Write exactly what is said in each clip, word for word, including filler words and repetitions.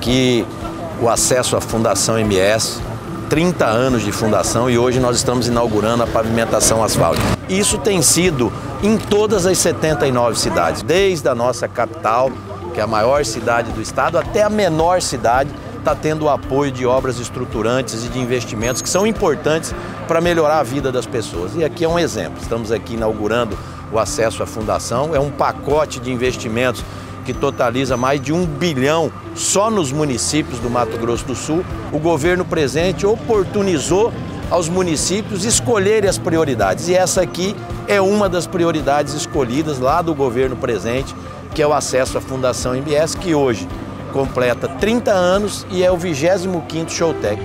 aqui o acesso à Fundação M S, trinta anos de fundação, e hoje nós estamos inaugurando a pavimentação asfáltica. Isso tem sido em todas as setenta e nove cidades, desde a nossa capital, que é a maior cidade do estado, até a menor cidade, está tendo o apoio de obras estruturantes e de investimentos que são importantes para melhorar a vida das pessoas. E aqui é um exemplo, estamos aqui inaugurando o acesso à fundação, é um pacote de investimentos que totaliza mais de um bilhão só nos municípios do Mato Grosso do Sul. O governo presente oportunizou aos municípios escolherem as prioridades, e essa aqui é uma das prioridades escolhidas lá do governo presente, que é o acesso à Fundação M S, que hoje completa trinta anos e é o vigésimo quinto Showtech.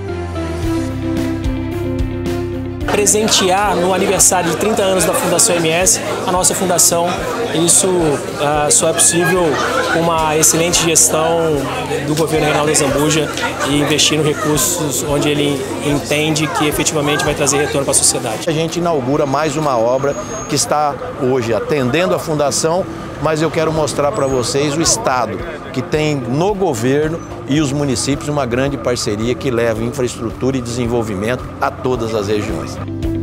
Presentear no aniversário de trinta anos da Fundação M S, a nossa fundação, isso uh, só é possível com uma excelente gestão do governo Reinaldo Azambuja e investindo recursos onde ele entende que efetivamente vai trazer retorno para a sociedade. A gente inaugura mais uma obra que está hoje atendendo a fundação, mas eu quero mostrar para vocês o estado que tem no governo e os municípios uma grande parceria que leva infraestrutura e desenvolvimento a todas as regiões.